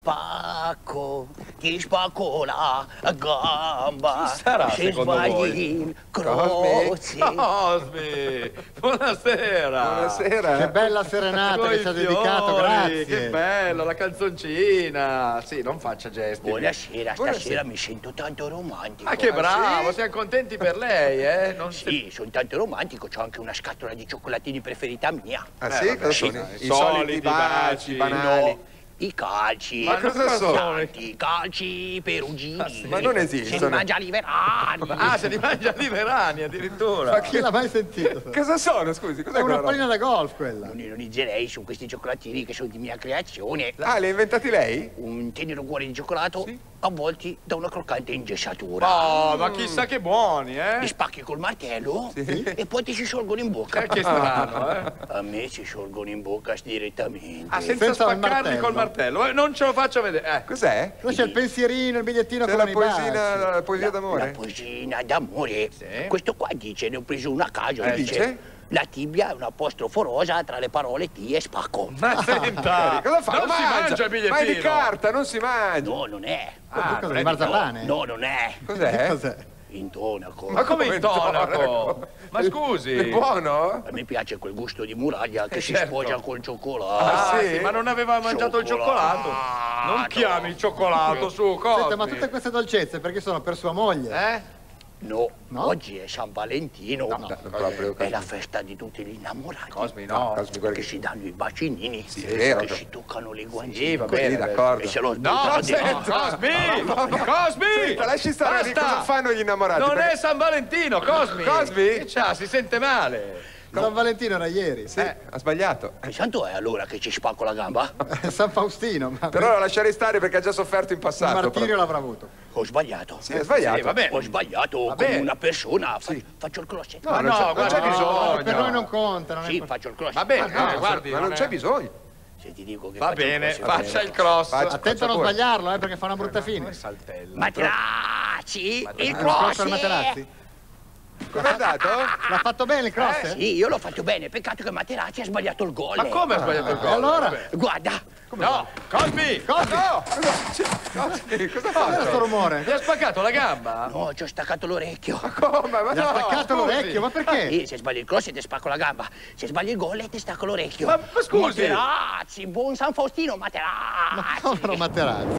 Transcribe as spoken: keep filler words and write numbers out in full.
spacco, ti spacco la gamba. Chi sarà se secondo sbagli voi? il croce. Cosmi, buonasera. Buonasera. Che bella serenata Coi che ci ha fiori, dedicato, grazie. Che bello, la canzoncina. Sì, non faccia gesti. Buonasera, Buonasera. stasera mi sento tanto romantico. Ma che bravo, sì? siamo contenti per lei, eh? Non Sì, sono tanto romantico, c'ho anche una scatola di cioccolatini preferita mia. Ah Eh, sì? vabbè, Cosa sì, sono? dai, I soliti soliti baci baci. banali. No, i calci. Ma cosa sono? I calci perugini. Ma non Si esistono. mangia liberani. Ah, se li mangia liverani addirittura. Ma chi l'ha mai sentito? Cosa sono, scusi? Cos'è È una quella roba? pallina da golf quella. Non ironizzerei su questi cioccolatini che sono di mia creazione. Ah, li ha inventati lei? Un tenero cuore di cioccolato avvolti da una croccante ingessatura. Oh, ma chissà che buoni, Li eh? spacchi col martello e poi ti si sciolgono in bocca. Eh, che strano, eh? A me si sciolgono in bocca direttamente. Ah, senza, Senza il spaccarli martello. col martello. Eh, non ce lo faccio vedere. Eh. Cos'è? Poi c'è il pensierino, il bigliettino C'è con la i poesina, baci. la poesia La d'amore? poesina d'amore. Sì. Questo qua dice, ne ho preso una a caso. Eh, dice, dice? la tibia è un apostrofo rosa tra le parole T e spacco. Ma senta, Cosa fa? non Lo si mangia il bigliettino. Ma è di carta, non si mangia. No, non è. Ah, Cosa, non il è di- marzapane? No, non è. Cos'è? Cos'è? Intonaco. Ma come Come intonaco? intonaco? Ma scusi. È buono? A me piace quel gusto di muraglia che Eh, si certo. sposa col cioccolato. Ah, Ah, sì? sì? Ma non aveva mangiato il cioccolato? Non chiami il cioccolato, su, Cosmi. Senta, ma tutte queste dolcezze perché sono per sua moglie? Eh? No, No? oggi è San Valentino. No, proprio È la festa di tutti gli innamorati. Cosmi, no. Cosmi, guarda Che che- si danno i bacinini. Sì, è vero. Che si toccano le guancine. Sì, va Quelli, bene. d'accordo. E se lo No, sbucano senta, dentro. Cosmi! Cosmi! Senta, lasci stare lì, Basta! cosa fanno gli innamorati? Non Perché- è San Valentino, Cosmi! Cosmi? Che c'ha? Si sente male. San Valentino era ieri. Sì, ha sbagliato. Che santo è allora che ci spacco la gamba? San Faustino, ma Però lo lascerei stare perché ha già sofferto in il passato. martirio però. l'avrà avuto. Ho sbagliato. Sì, ha sbagliato. Sì, va bene. Ho sbagliato Va come bene. una persona. Fa- Faccio il croce. Ma non no, c'è- non guarda, c'è bisogno. Per noi non conta, non è Sì, faccio il croce. Va bene, No, eh, guardi, ma non è- c'è bisogno. Se ti dico che Va faccio il bene, croce, faccia il cross. Faccia- Attento a non pure. sbagliarlo, eh, perché fa una brutta fine. Saltella. Materassi, il Il cross per croce. Materazzi? Com'è andato? L'ha fatto bene il cross? eh? Sì, io l'ho fatto bene, peccato che Materazzi ha sbagliato il gol. Ma come ha sbagliato il E gol? allora? Vabbè. Guarda, No, Cosmi! Così, No! Cos'è? Cosa cos'è fa? questo rumore? Ti ha spaccato la gamba? no, ci ho staccato l'orecchio. Come? Ma Gli ha no! spaccato scusi. l'orecchio, ma perché? Sì, se sbagli il cross ti spacco la gamba. Se sbagli il gol ti stacco l'orecchio. Ma- ma scusi. Materazzi, buon San Faustino, Materazzi. Povero Materazzi.